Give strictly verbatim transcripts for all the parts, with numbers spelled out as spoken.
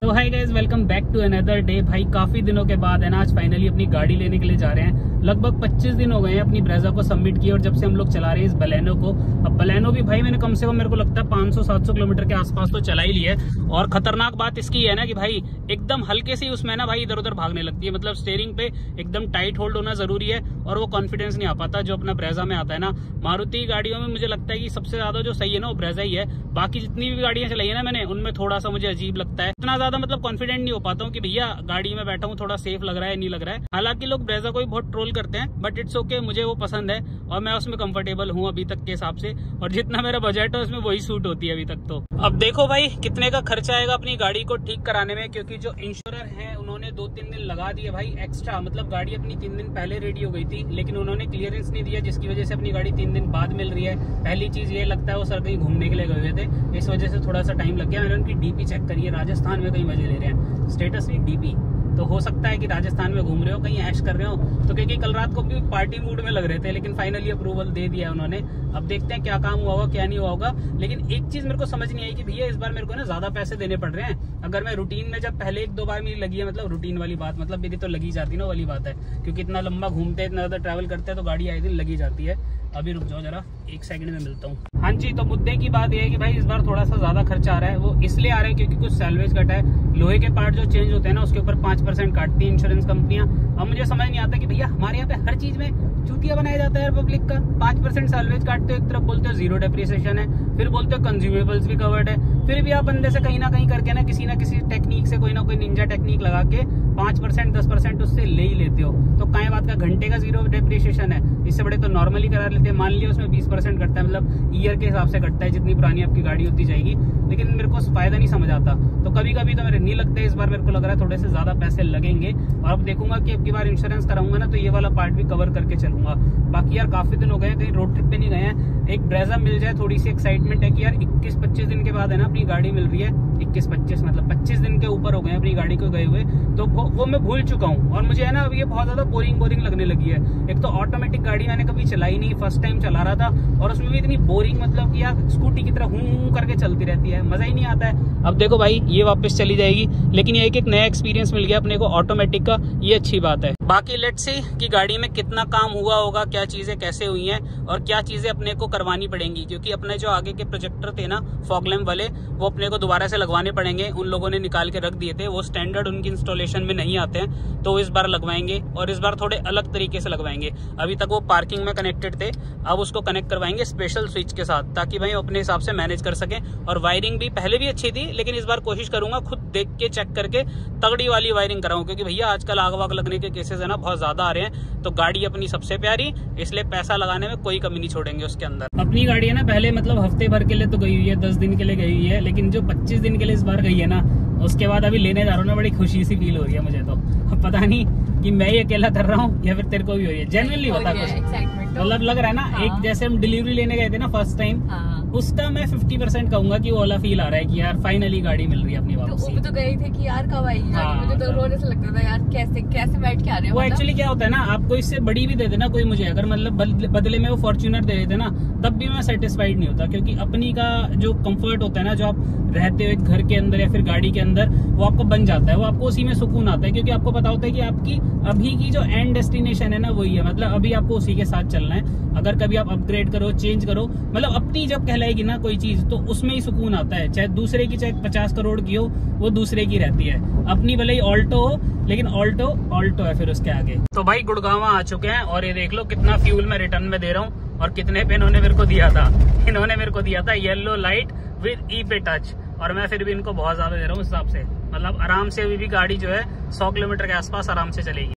तो hi guys, welcome back to another day. भाई काफी दिनों के बाद है ना, आज फाइनली अपनी गाड़ी लेने के लिए जा रहे हैं। लगभग पच्चीस दिन हो गए हैं अपनी ब्रेजा को सबमिट किए और जब से हम लोग चला रहे हैं इस बलेनो को। अब बलेनो भी भाई मैंने कम से कम मेरे को लगता है पाँच सौ सात सौ किलोमीटर के आसपास तो चला ही लिया है। और खतरनाक बात इसकी है ना कि भाई एकदम हल्के से उसमें ना भाई इधर उधर भागने लगती है। मतलब स्टीयरिंग पे एकदम टाइट होल्ड होना जरूरी है और वो कॉन्फिडेंस नहीं आ पाता जो अपना ब्रेजा में आता है ना। मारुति गाड़ियों में मुझे लगता है कि सबसे ज्यादा जो सही है ना वो ब्रेजा ही है। बाकी जितनी भी गाड़ियां चलाई है ना मैंने, उनमें थोड़ा सा मुझे अजीब लगता है। इतना ज्यादा मतलब कॉन्फिडेंट नहीं हो पाता हूँ कि भैया गाड़ी में बैठा हूँ थोड़ा सेफ लग रहा है नहीं लग रहा है। हालांकि लोग ब्रेजा को भी बहुत ट्रोल करते हैं बट इट्स ओके, मुझे वो पसंद है और मैं उसमें कंफर्टेबल हूँ अभी तक के हिसाब से। और जितना मेरा बजट है उसमें वही सूट होती है अभी तक। तो अब देखो भाई कितने का खर्चा आएगा अपनी गाड़ी को ठीक कराने में, क्योंकि जो इंश्योरर है उन्होंने दो तीन दिन लगा दिए भाई एक्स्ट्रा। मतलब गाड़ी अपनी तीन दिन पहले रेडी हो गई थी लेकिन उन्होंने क्लियरेंस नहीं दिया, जिसकी वजह से अपनी गाड़ी तीन दिन बाद मिल रही है। पहली चीज ये लगता है वो सर कहीं घूमने के लिए गए हुए थे, इस वजह से थोड़ा सा टाइम लग गया। मैंने उनकी डीपी चेक करी है, राजस्थान में कहीं मजे ले रहे हैं, स्टेटस नहीं डीपी। तो हो सकता है कि राजस्थान में घूम रहे हो, कहीं ऐश कर रहे हो। तो क्योंकि कल रात को भी पार्टी मूड में लग रहे थे लेकिन फाइनली अप्रूवल दे दिया उन्होंने। अब देखते हैं क्या काम हुआ होगा क्या नहीं हुआ होगा। लेकिन एक चीज मेरे को समझ नहीं आई कि भैया इस बार मेरे को ना ज्यादा पैसे देने पड़ रहे हैं। अगर मैं रूटीन में जब पहले एक दो बार मेरी लगी है, मतलब रूटीन वाली बात, मतलब मेरी तो लगी जाती ना वाली बात है, क्योंकि इतना लंबा घूमते इतना ज्यादा ट्रैवल करते हैं तो गाड़ी आए दिन लगी जाती है। अभी रुक जाओ जरा, एक सेकंड में मिलता हूँ। हाँ जी, तो मुद्दे की बात यह है कि भाई इस बार थोड़ा सा ज्यादा खर्चा आ रहा है। वो इसलिए आ रहा है क्योंकि कुछ सैलवेज कट है। लोहे के पार्ट जो चेंज होते हैं ना उसके ऊपर पांच परसेंट काटती है इंश्योरेंस कंपनियां। अब मुझे समझ नहीं आता कि भैया हमारे यहाँ पे हर चीज में चूतिया बनाया जाता है पब्लिक का। पांच परसेंट सैलवेज काटते हो, एक तरफ बोलते हो जीरो डेप्रिसिएशन है, फिर बोलते हो कंज्यूमेबल्स भी कवर्ड है, फिर भी आप बंदे से कहीं ना कहीं करके ना किसी ना किसी टेक्निक से कोई ना कोई निंजा टेक्निक लगा के पांच परसेंट दस परसेंट उससे ले ही लेते हो। तो काय बात का घंटे का जीरो डेप्रिसिएशन है, इससे बड़े तो नॉर्मली करा लेते हैं। मान लिया उसमें बीस परसेंट कटता है, मतलब ईयर के हिसाब से कटता है जितनी पुरानी आपकी गाड़ी होती जाएगी। लेकिन मेरे को फायदा नहीं समझ आता, तो कभी कभी तो मेरे नहीं लगता। इस बार मेरे को लग रहा है थोड़े से ज्यादा पैसे लगेंगे और अब देखूंगा कि अब की बार इंश्योरेंस कराऊंगा ना तो ये वाला पार्ट भी कवर करके चलूंगा। बाकी यार काफी दिन हो गए कहीं रोड ट्रिप पे नहीं गए हैं। एक ब्रेजा मिल जाए, थोड़ी सी एक्साइटमेंट है कि यार इक्कीस पच्चीस दिन के बाद है ना अपनी गाड़ी मिल रही है। इक्कीस पच्चीस मतलब पच्चीस दिन के ऊपर हो गए अपनी गाड़ी को गए हुए, तो वो, वो मैं भूल चुका हूँ। और मुझे है ना अब ये बहुत ज्यादा बोरिंग बोरिंग लगने लगी है। एक तो ऑटोमेटिक गाड़ी मैंने कभी चलाई नहीं, फर्स्ट टाइम चला रहा था और उसमें भी इतनी बोरिंग, मतलब कि यार स्कूटी की तरह हूं हूं करके चलती रहती है, मजा ही नहीं आता है। अब देखो भाई ये वापस चली जाएगी, लेकिन ये एक एक नया एक्सपीरियंस मिल गया अपने को ऑटोमेटिक का, ये अच्छी बात है। बाकी लेट्स सी कि गाड़ी में कितना काम हुआ होगा, क्या चीजें कैसे हुई हैं और क्या चीजें अपने को करवानी पड़ेंगी, क्योंकि अपने जो आगे के प्रोजेक्टर थे ना फॉग लैंप वाले, वो अपने को दोबारा से लगवाने पड़ेंगे। उन लोगों ने निकाल के रख दिए थे, वो स्टैंडर्ड उनकी इंस्टॉलेशन में नहीं आते हैं, तो इस बार लगवाएंगे और इस बार थोड़े अलग तरीके से लगवाएंगे। अभी तक वो पार्किंग में कनेक्टेड थे, अब उसको कनेक्ट करवाएंगे स्पेशल स्विच के साथ, ताकि भाई अपने हिसाब से मैनेज कर सकें। और वायरिंग भी पहले भी अच्छी थी लेकिन इस बार कोशिश करूंगा खुद देख के चेक करके तगड़ी वाली वायरिंग कराऊं, क्योंकि भैया आजकल आग वाग लगने के केसेस है ना बहुत ज्यादा आ रहे हैं। तो गाड़ी अपनी सबसे प्यारी, इसलिए पैसा लगाने में कोई कमी नहीं छोड़ेंगे उसके अंदर। अपनी गाड़ी है ना पहले मतलब हफ्ते भर के लिए तो गई हुई है, दस दिन के लिए गई हुई है, लेकिन जो पच्चीस दिन के लिए इस बार गई है ना उसके बाद अभी लेने जा रहा हूँ ना, बड़ी खुशी सी फील हो रही है मुझे। तो पता नहीं कि मैं ही अकेला कर रहा हूँ या फिर तेरे को भी हो रही है, जेन्युइनली बता कुछ। मतलब लग रहा है ना हाँ। एक जैसे हम डिलीवरी लेने गए थे ना फर्स्ट टाइम हाँ। उसका मैं फिफ्टी परसेंट कहूंगा कि वो वाला फील आ रहा है कि यार फाइनली गाड़ी मिल रही है अपनी वापसी। तो, तो गए थे कि यार कब आएगी गाड़ी, मुझे तो रोने से लगता था यार कैसे कैसे बैठ के आ रहे हैं। वो एक्चुअली क्या होता है ना, आपको इससे बड़ी भी दे देना कोई मुझे, अगर मतलब बदले में वो फॉर्च्यूनर दे देते ना तब भी मैं सेटिस्फाइड नहीं होता, क्योंकि अपनी का जो कंफर्ट होता है ना, जो आप रहते हुए घर के अंदर या फिर गाड़ी के अंदर, वो आपको बन जाता है, वो आपको उसी में सुकून आता है, क्योंकि आपको पता होता है कि आपकी अभी की जो एंड डेस्टिनेशन है ना वही है। मतलब अभी आपको उसी के साथ चलना है। अगर कभी आप अपग्रेड करो चेंज करो, मतलब अपनी जब कहलाएगी ना कोई चीज तो उसमें ही सुकून आता है। चाहे दूसरे की चाहे पचास करोड़ की हो, वो दूसरे की रहती है। अपनी भले ही ऑल्टो हो लेकिन ऑल्टो ऑल्टो है फिर उसके आगे। तो भाई गुड़गांव आ चुके हैं और ये देख लो कितना फ्यूल मैं रिटर्न में दे रहा हूँ और कितने पे इन्होंने मेरे को दिया था। इन्होंने मेरे को दिया था येलो लाइट विद ई पे टच, और मैं फिर भी इनको बहुत ज्यादा दे रहा हूँ उस हिसाब से। मतलब आराम से अभी भी गाड़ी जो है सौ किलोमीटर के आसपास आराम से चलेगी।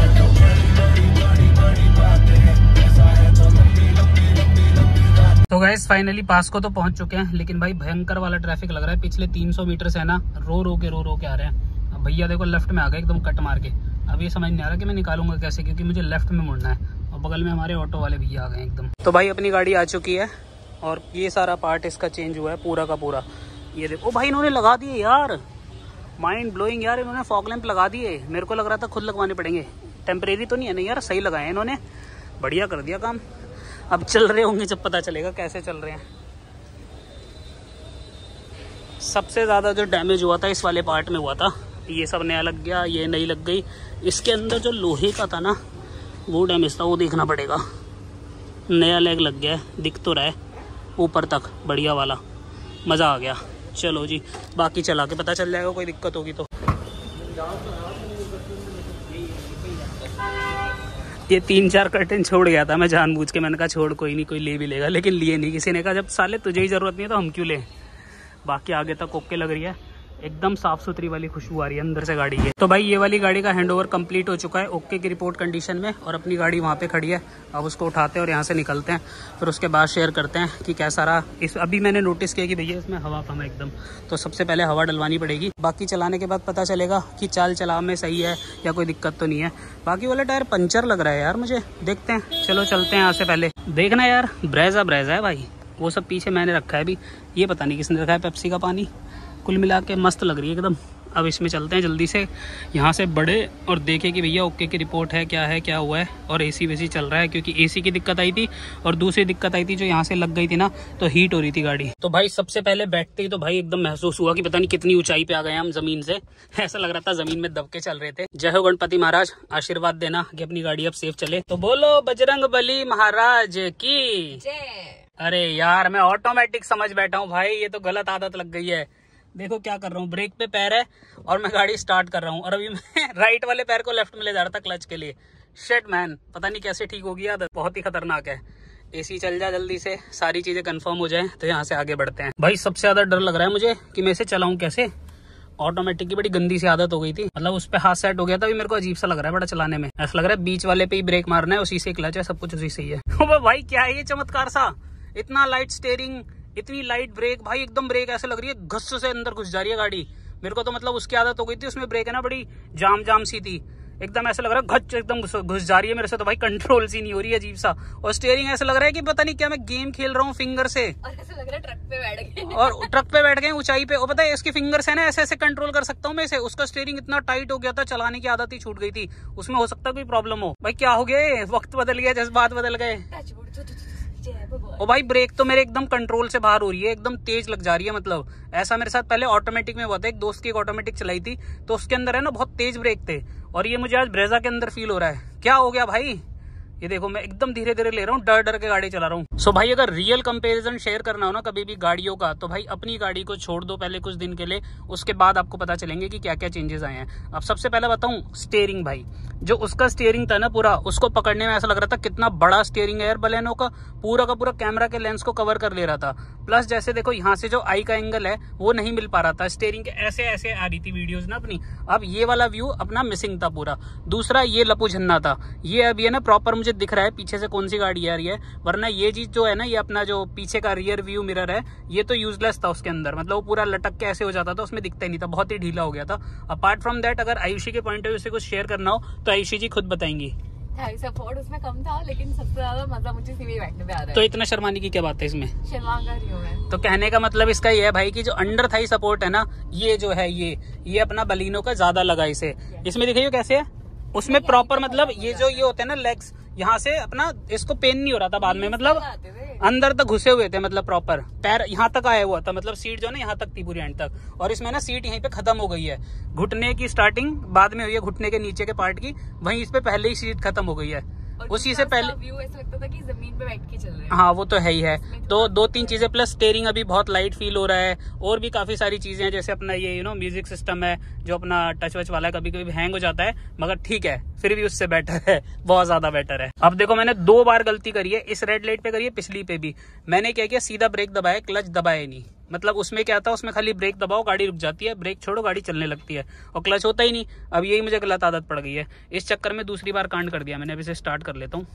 तो गाइस फाइनली पास को तो पहुंच चुके हैं, लेकिन भाई भयंकर वाला ट्रैफिक लग रहा है। पिछले तीन सौ मीटर से है ना रो रो के रो रो के आ रहे हैं। अब भैया देखो लेफ्ट में आ गए एकदम कट मार के। अब ये समझ नहीं आ रहा कि मैं निकालूंगा कैसे, क्योंकि मुझे लेफ्ट में मुड़ना है और बगल में हमारे ऑटो वाले भैया आ गए एकदम। तो भाई अपनी गाड़ी आ चुकी है और ये सारा पार्ट इसका चेंज हुआ है पूरा का पूरा। ये देखो भाई इन्होंने लगा दिए यार, माइंड ब्लोइंग यार, इन्होंने फॉग लैंप लगा दिए। मेरे को लग रहा था खुद लगवाने पड़ेंगे, टेम्परेरी तो नहीं है। नहीं यार सही लगाए इन्होंने, बढ़िया कर दिया काम। अब चल रहे होंगे जब पता चलेगा कैसे चल रहे हैं। सबसे ज़्यादा जो डैमेज हुआ था इस वाले पार्ट में हुआ था। ये सब नया लग गया, ये नई लग गई। इसके अंदर जो लोहे का था ना वो डैमेज था, वो देखना पड़ेगा। नया लेग लग गया है, दिख तो रहा है ऊपर तक, बढ़िया वाला, मज़ा आ गया। चलो जी, बाकी चला के पता चल जाएगा, कोई दिक्कत होगी तो। ये तीन चार कर्टन छोड़ गया था मैं जानबूझ के, मैंने कहा छोड़ कोई नहीं, कोई ले भी लेगा, लेकिन लिए नहीं। किसी ने कहा जब साले तुझे ही ज़रूरत नहीं है तो हम क्यों लें। बाकी आगे तक ओके लग रही है, एकदम साफ़ सुथरी वाली खुशबू आ रही है अंदर से गाड़ी की। तो भाई ये वाली गाड़ी का हैंडओवर कंप्लीट हो चुका है, ओके की रिपोर्ट कंडीशन में, और अपनी गाड़ी वहाँ पे खड़ी है। अब उसको उठाते हैं और यहाँ से निकलते हैं, फिर उसके बाद शेयर करते हैं कि कैसा रहा। इस अभी मैंने नोटिस किया कि भैया इसमें हवा कम है एकदम, तो सबसे पहले हवा डलवानी पड़ेगी। बाकी चलाने के बाद पता चलेगा कि चाल चलाव में सही है या कोई दिक्कत तो नहीं है। बाकी वाला टायर पंचर लग रहा है यार मुझे, देखते हैं। चलो चलते हैं यहाँ से। पहले देखना यार, ब्रेजा ब्रेजा है भाई, वो सब पीछे मैंने रखा है अभी, ये पता नहीं किसने रखा है, पेप्सी का पानी। कुल मिला के मस्त लग रही है एकदम। अब इसमें चलते हैं जल्दी से यहाँ से बड़े, और देखें कि भैया ओके की रिपोर्ट है, क्या है क्या हुआ है। और एसी वेसी चल रहा है, क्योंकि एसी की दिक्कत आई थी, और दूसरी दिक्कत आई थी जो यहाँ से लग गई थी ना, तो हीट हो रही थी गाड़ी। तो भाई सबसे पहले बैठते ही तो भाई एकदम महसूस हुआ कि पता नहीं कितनी ऊंचाई पे आ गए हम जमीन से। ऐसा लग रहा था जमीन में दब के चल रहे थे। जय हो गणपति महाराज, आशीर्वाद देना कि अपनी गाड़ी अब सेफ चले। तो बोलो बजरंग बली महाराज की जय। अरे यार मैं ऑटोमेटिक समझ बैठा हूँ भाई, ये तो गलत आदत लग गई है। देखो क्या कर रहा हूँ, ब्रेक पे पैर है और मैं गाड़ी स्टार्ट कर रहा हूँ, और अभी मैं राइट वाले पैर को लेफ्ट में ले जा रहा था क्लच के लिए। शिट मैन, पता नहीं कैसे ठीक होगी आदत, बहुत ही खतरनाक है। एसी चल जाए जल्दी से, सारी चीजें कंफर्म हो जाए, तो यहाँ से आगे बढ़ते हैं। भाई सबसे ज्यादा डर लग रहा है मुझे कि मैं इसे चलाऊं कैसे। ऑटोमेटिक की बड़ी गंदी सी आदत हो गई थी, मतलब उस पर हाथ सेट हो गया था। अभी मेरे को अजीब सा लग रहा है बड़ा चलाने में, ऐसा लग रहा है बीच वाले पे ही ब्रेक मारना है, उसी से क्लच है, सब कुछ उसी से ही है। भाई क्या है ये चमत्कार सा, इतना लाइट स्टेयरिंग, इतनी लाइट ब्रेक, भाई एकदम ब्रेक ऐसे लग रही है घस से अंदर घुस जा रही है गाड़ी। मेरे को तो मतलब उसकी आदत हो गई थी, उसमें ब्रेक है ना बड़ी जाम जाम सी थी, एकदम ऐसा लग रहा है घच एकदम घुस जा रही है मेरे से, तो भाई कंट्रोल सी नहीं हो रही है, अजीब सा। और स्टीयरिंग ऐसा लग रहा है कि पता नहीं क्या मैं गेम खेल रहा हूँ फिंगर से, और ऐसा लग रहा है ट्रक पे बैठ गए और ट्रक पे बैठ गए ऊंचाई पे। और पता है इसके फिंगर से ना ऐसे ऐसे कंट्रोल कर सकता हूँ मैं इसे। उसका स्टीयरिंग इतना टाइट हो गया था, चलाने की आदत ही छूट गई थी, उसमें हो सकता है कोई प्रॉब्लम हो। भाई क्या हो गया, वक्त बदल गया, जज्बात बदल गए। ओ भाई ब्रेक तो मेरे एकदम कंट्रोल से बाहर हो रही है, एकदम तेज लग जा रही है। मतलब ऐसा मेरे साथ पहले ऑटोमेटिक में हुआ था, एक दोस्त की एक ऑटोमेटिक चलाई थी, तो उसके अंदर है ना बहुत तेज ब्रेक थे, और ये मुझे आज ब्रेजा के अंदर फील हो रहा है। क्या हो गया भाई, ये देखो मैं एकदम धीरे धीरे ले रहा हूँ, डर डर के गाड़ी चला रहा हूँ। सो भाई अगर रियल कंपैरिजन शेयर करना हो ना कभी भी गाड़ियों का, तो भाई अपनी गाड़ी को छोड़ दो पहले कुछ दिन के लिए, उसके बाद आपको पता चलेंगे कि क्या क्या चेंजेस आए हैं। अब सबसे पहले बताऊं, स्टीयरिंग भाई, जो उसका स्टीयरिंग था ना पूरा, उसको पकड़ने में ऐसा लग रहा था कितना बड़ा स्टीयरिंग है यार बलेनो का, पूरा का पूरा कैमरा के लेंस को कवर कर ले रहा था। प्लस जैसे देखो यहाँ से जो आई का एंगल है वो नहीं मिल पा रहा था, स्टीयरिंग के ऐसे ऐसे आ रही थी वीडियोज ना अपनी। अब ये वाला व्यू अपना मिसिंग था पूरा। दूसरा ये लपू झन्ना था, ये अब ये ना प्रॉपर मुझे दिख रहा है पीछे से कौन सी गाड़ी आ रही है, वरना ये चीज जो है ना, ये अपना जो पीछे का रियर व्यू मिरर है, ये तो यूजलेस था उसके अंदर, मतलब वो पूरा लटक के ऐसे हो जाता था, उसमें दिखता ही नहीं था, बहुत ही ढीला हो गया था। अपार्ट फ्रॉम दैट अगर आयुषी के पॉइंट ऑफ व्यू से कुछ शेयर करना हो तो आयुषी जी खुद बताएंगी। सपोर्ट उसमें कम था, लेकिन सबसे ज्यादा मजा मुझे इसी में बैठने में आ रहा है। तो इतना शर्माने की क्या बात है इसमें, शर्मा कर रही हूं मैं। तो कहने का मतलब इसका ये है भाई कि जो अंडर थाई सपोर्ट है ना, ये जो है ये ये अपना बलिनो का ज्यादा लगा इसे। इसमें दिखाइए कैसे है, उसमें प्रॉपर मतलब ये जो ये होते हैं ना लेग्स, यहाँ से अपना इसको पेन नहीं हो रहा था बाद में, मतलब अंदर तक घुसे हुए थे, मतलब प्रॉपर पैर यहाँ तक आया हुआ था, मतलब सीट जो है ना यहाँ तक थी पूरी एंड तक। और इसमें ना सीट यहीं पे खत्म हो गई है, घुटने की स्टार्टिंग बाद में हुई है, घुटने के नीचे के पार्ट की, वहीं इस पे पहले ही सीट खत्म हो गई है। उसी से पहले व्यू ऐसा लगता था कि जमीन पे बैठ के चल रहे हैं। हाँ वो तो है ही है। तो दो तीन चीजें, प्लस स्टीयरिंग अभी बहुत लाइट फील हो रहा है, और भी काफी सारी चीजें हैं, जैसे अपना ये यू नो म्यूजिक सिस्टम है जो अपना टच वच वाला है, कभी कभी हैंग हो जाता है, मगर ठीक है फिर भी उससे बेटर है, बहुत ज्यादा बेटर है। अब देखो मैंने दो बार गलती करी है, इस रेड लाइट पे करी है, पिछली पे भी। मैंने क्या किया, सीधा ब्रेक दबाया, क्लच दबाया नहीं। मतलब उसमें क्या था, उसमें खाली ब्रेक दबाओ गाड़ी रुक जाती है, ब्रेक छोड़ो गाड़ी चलने लगती है, और क्लच होता ही नहीं। अब यही मुझे गलत आदत पड़ गई है, इस चक्कर में दूसरी बार कांड कर दिया मैंने। अभी से स्टार्ट कर लेता हूँ,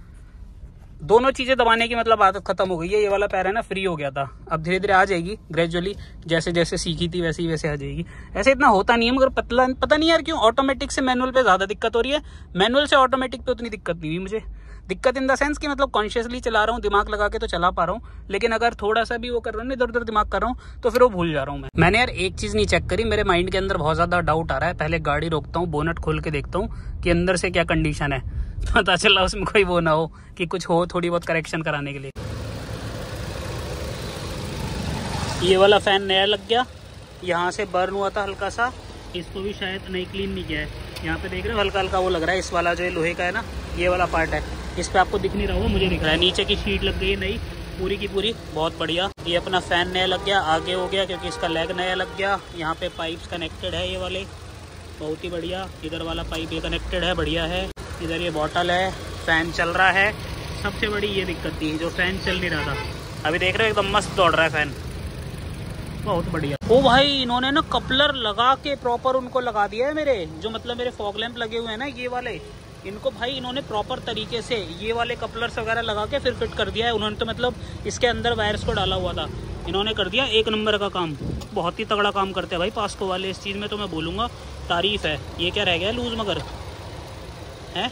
दोनों चीजें दबाने की मतलब आदत खत्म हो गई है। ये वाला पैर है ना फ्री हो गया था, अब धीरे धीरे आ जाएगी ग्रेजुअली, जैसे जैसे सीखी थी वैसे ही वैसे आ जाएगी। ऐसे इतना होता नहीं है, मगर पतला पता नहीं यार क्यों ऑटोमेटिक से मैनुअल पे ज्यादा दिक्कत हो रही है, मैनुअल से ऑटोमेटिक पे उतनी दिक्कत नहीं हुई मुझे। दिक्कत इन द सेंस कि मतलब कॉन्शियसली चला रहा हूँ, दिमाग लगा के तो चला पा रहा हूँ, लेकिन अगर थोड़ा सा भी वो कर रहा हूँ, इधर उधर दिमाग कर रहा हूँ, तो फिर वो भूल जा रहा हूँ मैं। मैंने यार एक चीज नहीं चेक करी, मेरे माइंड के अंदर बहुत ज्यादा डाउट आ रहा है। पहले गाड़ी रोकता हूँ, बोनट खोल के देखता हूँ कि अंदर से क्या कंडीशन है, पता चला उसमें कोई वो ना हो कि कुछ हो थोड़ी बहुत करेक्शन कराने के लिए। ये वाला फैन नया लग गया, यहाँ से बर्न हुआ था हल्का सा, इसको भी शायद नहीं क्लीन नहीं किया है। यहाँ पे देख रहे हो हल्का हल्का वो लग रहा है, इस वाला जो है लोहे का है ना, ये वाला पार्ट है, इस पे आपको दिख नहीं रहा होगा, मुझे दिख रहा है। नीचे की शीट लग गई है नई पूरी की पूरी, बहुत बढ़िया। ये अपना फैन नया लग गया, आगे हो गया क्योंकि इसका लेग नया लग गया। यहाँ पे पाइप्स कनेक्टेड है ये वाले, बहुत ही बढ़िया। इधर वाला पाइप ये कनेक्टेड है, बढ़िया है। इधर ये बॉटल है, फैन चल रहा है। सबसे बड़ी ये दिक्कत थी, जो फैन चल नहीं रहा था। अभी देख रहे हो एकदम मस्त दौड़ रहा है फैन, बहुत बढ़िया। ओ भाई इन्होंने ना कपलर लगा के प्रॉपर उनको लगा दिया है मेरे, जो मतलब मेरे फॉग लैंप लगे हुए हैं ना ये वाले, इनको भाई इन्होंने प्रॉपर तरीके से ये वाले कपलर्स वगैरह लगा के फिर फिट कर दिया है उन्होंने। तो मतलब इसके अंदर वायर्स को डाला हुआ था, इन्होंने कर दिया एक नंबर का काम। बहुत ही तगड़ा काम करते हैं भाई पास्को वाले, इस चीज़ में तो मैं बोलूँगा तारीफ है। ये क्या रह गया लूज मगर है,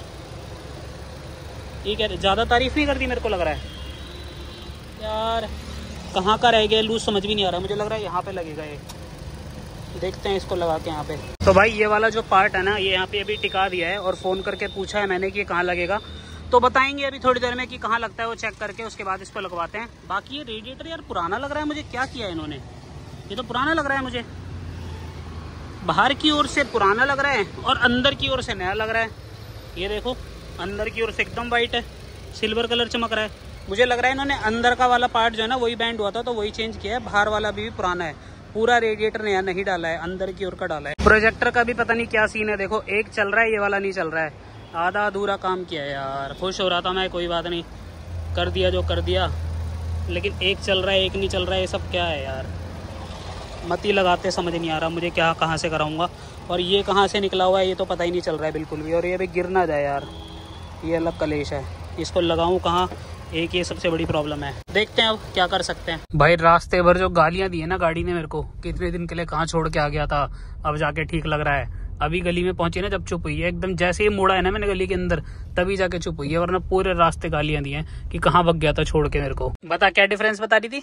ये क्या ज़्यादा तारीफ नहीं करती मेरे को लग रहा है यार। कहाँ का रह गया लूज समझ भी नहीं आ रहा, मुझे लग रहा है यहाँ पे लगेगा ये, देखते हैं इसको लगा के यहाँ पे। तो भाई ये वाला जो पार्ट है ना ये यहाँ पे अभी टिका दिया है, और फ़ोन करके पूछा है मैंने कि ये कहाँ लगेगा, तो बताएंगे अभी थोड़ी देर में कि कहाँ लगता है, वो चेक करके उसके बाद इसको लगवाते हैं। बाकी ये रेडिएटर यार पुराना लग रहा है मुझे, क्या किया है इन्होंने, ये तो पुराना लग रहा है मुझे, बाहर की ओर से पुराना लग रहा है और अंदर की ओर से नया लग रहा है। ये देखो अंदर की ओर से एकदम वाइट है, सिल्वर कलर चमक रहा है। मुझे लग रहा है इन्होंने अंदर का वाला पार्ट जो है ना वही बैंड हुआ था तो वही चेंज किया है, बाहर वाला भी पुराना है। पूरा रेडिएटर नया नहीं डाला है, अंदर की ओर का डाला है। प्रोजेक्टर का भी पता नहीं क्या सीन है, देखो एक चल रहा है ये वाला नहीं चल रहा है, आधा अधूरा काम किया है यार। खुश हो रहा था मैं, कोई बात नहीं, कर दिया जो कर दिया, लेकिन एक चल रहा है एक नहीं चल रहा है, ये सब क्या है यार, मती लगाते समझ नहीं आ रहा मुझे क्या कहाँ से कराऊंगा। और ये कहाँ से निकला हुआ है ये तो पता ही नहीं चल रहा है बिल्कुल भी, और ये भी गिर ना जाए यार, ये अलग कलेश है। इसको लगाऊं कहाँ, एक ये सबसे बड़ी प्रॉब्लम है। देखते हैं अब क्या कर सकते हैं। भाई रास्ते भर जो गालियां दी है ना गाड़ी ने मेरे को, कितने दिन के लिए कहाँ छोड़ के आ गया था, अब जाके ठीक लग रहा है। अभी गली में पहुंची ना जब चुप हुई है एकदम, जैसे ही मोड़ा है ना मैंने गली के अंदर तभी जाके चुप हुई है, वरना पूरे रास्ते गालियां दी हैं कि कहाँ भग गया था छोड़ के मेरे को। बता क्या डिफरेंस बता रही थी।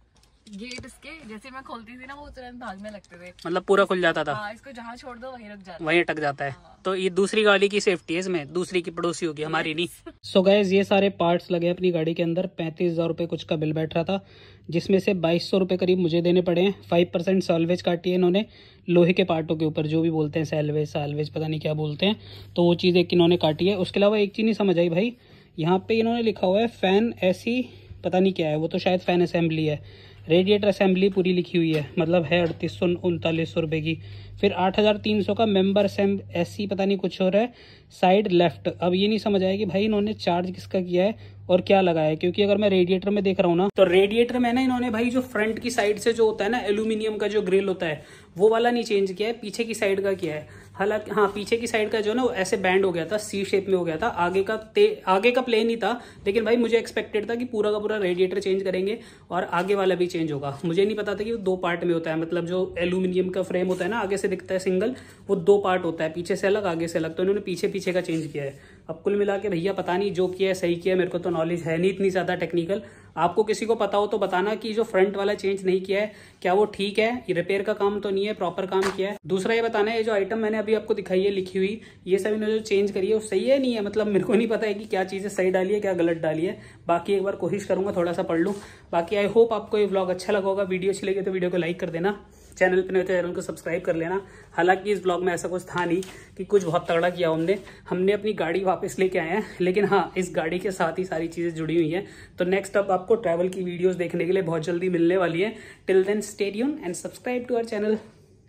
गेट इसके जैसे मैं खोलती थी ना वो तुरंत भागने लगते थे, मतलब पूरा खुल जाता था। हाँ, इसको जहाँ छोड़ दो वहीं रुक जाता है, वहीं अटक जाता है। हाँ। तो ये दूसरी गाड़ी की सेफ्टी है इसमें, दूसरी की पड़ोसी होगी हमारी नहीं। सो गाइस ये सारे पार्ट्स लगे अपनी गाड़ी के अंदर, पैंतीस हजार रुपये कुछ का बिल बैठ रहा था, जिसमें से बाईस सौ रुपये करीब मुझे देने पड़े हैं। फाइव परसेंट सैलवेज काटी है इन्होंने लोहे के पार्टों के ऊपर, जो भी बोलते हैं सैलवेज सैलवेज पता नहीं क्या बोलते हैं, तो वो चीज़ एक इन्होंने काटी है। उसके अलावा एक चीज़ नहीं समझ आई भाई, यहाँ पे इन्होंने लिखा हुआ है फैन ऐसी पता नहीं क्या है, वो तो शायद फैन असेंबली है, रेडिएटर असेंबली पूरी लिखी हुई है, मतलब है अड़तीस सौ उनतालीस सौ रुपये की। फिर आठ हज़ार तीन सौ का मेंबर असेंब ऐसी पता नहीं कुछ हो रहा है साइड लेफ्ट। अब ये नहीं समझ आया कि भाई इन्होंने चार्ज किसका किया है और क्या लगाया है, क्योंकि अगर मैं रेडिएटर में देख रहा हूँ ना तो रेडिएटर में ना इन्होंने भाई जो फ्रंट की साइड से जो होता है ना एल्यूमिनियम का जो ग्रिल होता है वो वाला नहीं चेंज किया है, पीछे की साइड का किया है। हालांकि हाँ पीछे की साइड का जो ना वो ऐसे बैंड हो गया था, सी शेप में हो गया था, आगे का आगे का प्लेन ही था, लेकिन भाई मुझे एक्सपेक्टेड था कि पूरा का पूरा रेडिएटर चेंज करेंगे और आगे वाला भी चेंज होगा। मुझे नहीं पता था कि वो दो पार्ट में होता है, मतलब जो एल्यूमिनियम का फ्रेम होता है ना आगे से दिखता है सिंगल, वो दो पार्ट होता है, पीछे से अलग आगे से अलग, तो इन्होंने पीछे पीछे का चेंज किया है। अब कुल मिला के भैया पता नहीं जो किया है सही किया है, मेरे को तो नॉलेज है नहीं इतनी ज़्यादा टेक्निकल। आपको किसी को पता हो तो बताना कि जो फ्रंट वाला चेंज नहीं किया है क्या वो ठीक है, ये रिपेयर का काम तो नहीं है, प्रॉपर काम किया है। दूसरा ये बताना है ये जो आइटम मैंने अभी आपको दिखाई है लिखी हुई, ये सब इन्होंने जो चेंज करी है वो सही है नहीं है, मतलब मेरे को नहीं पता है कि क्या चीज़ें सही डाली है क्या गलत डाली है। बाकी एक बार कोशिश करूंगा थोड़ा सा पढ़ लूँ। बाकी आई होप आपको ये व्लॉग अच्छा लगा होगा, वीडियो अच्छी लगी तो वीडियो को लाइक कर देना, चैनल पे नहीं तो चैनल को सब्सक्राइब कर लेना। हालांकि इस ब्लॉग में ऐसा कुछ था नहीं कि कुछ बहुत तगड़ा किया हमने हमने अपनी गाड़ी वापस लेके आए हैं, लेकिन हाँ इस गाड़ी के साथ ही सारी चीज़ें जुड़ी हुई हैं। तो नेक्स्ट अब आपको ट्रैवल की वीडियोस देखने के लिए बहुत जल्दी मिलने वाली है। Till then stay tuned and subscribe to our channel.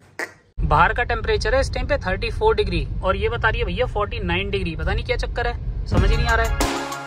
बाहर का टेम्परेचर है इस टाइम पे चौंतीस डिग्री और ये बता रही है भैया उनचास डिग्री, पता नहीं क्या चक्कर है, समझ ही नहीं आ रहा है।